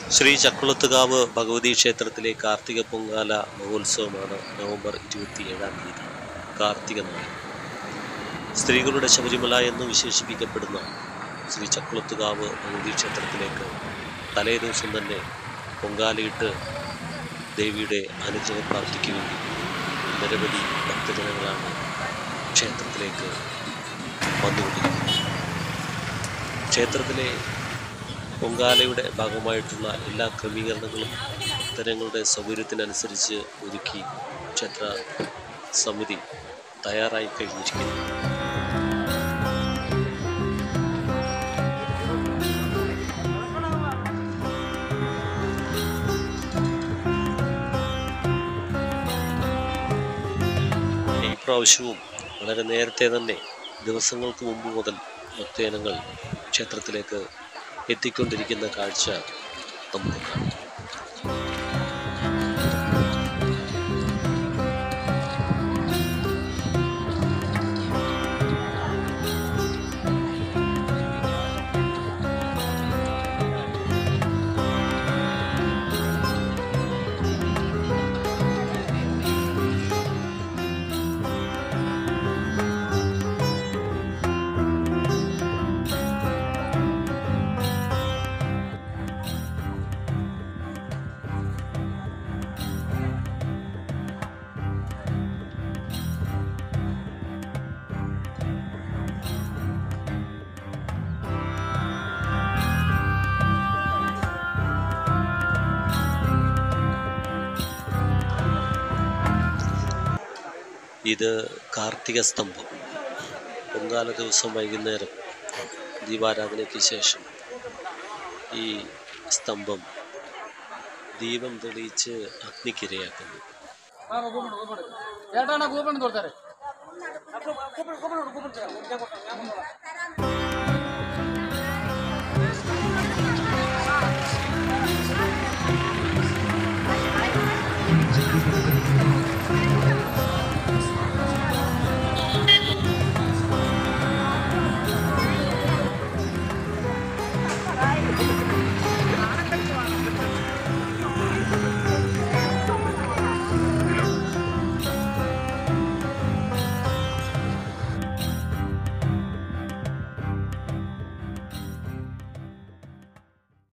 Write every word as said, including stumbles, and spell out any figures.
ശ്രീ ചക്കുളത്തുകാവ് ഭഗവതി ക്ഷേത്രത്തിലെ കാർത്തിക പൊങ്കാല മഹോത്സവമാണ് നവംബർ ഇരുപത്തി ഏഴാം തീയതി കാർത്തിക നാൾ. സ്ത്രീകളുടെ ശബരിമല എന്ന് വിശേഷിപ്പിക്കപ്പെടുന്ന ശ്രീ ചക്കുളത്തുകാവ് ഭഗവതി ക്ഷേത്രത്തിലേക്ക് തലേ ദിവസം തന്നെ പൊങ്കാലയിട്ട് ദേവിയുടെ അനുഗ്രഹം പ്രാർത്ഥിക്കുമെങ്കിൽ നിരവധി ഭക്തജനങ്ങളാണ് ക്ഷേത്രത്തിലേക്ക് വന്നുകൊണ്ടിരിക്കുന്നത്. ക്ഷേത്രത്തിലെ പൊങ്കാലയുടെ ഭാഗമായിട്ടുള്ള എല്ലാ ക്രമീകരണങ്ങളും ഭക്തജനങ്ങളുടെ സൗകര്യത്തിനനുസരിച്ച് ഒരുക്കി ക്ഷേത്ര സമിതി തയ്യാറായി കഴിഞ്ഞിരിക്കുന്നു. ഈ പ്രാവശ്യവും വളരെ നേരത്തെ തന്നെ ദിവസങ്ങൾക്ക് മുമ്പ് മുതൽ ഭക്തജനങ്ങൾ ക്ഷേത്രത്തിലേക്ക് എത്തിക്കൊണ്ടിരിക്കുന്ന കാഴ്ച നമുക്ക് കാണാം. ഇത് കാർത്തിക സ്തംഭം. പൊങ്കാല ദിവസം വൈകുന്നേരം ദീപാരാധനയ്ക്ക് ശേഷം ഈ സ്തംഭം ദീപം തെളിയിച്ച് അഗ്നിക്കിരയാക്കുന്നു.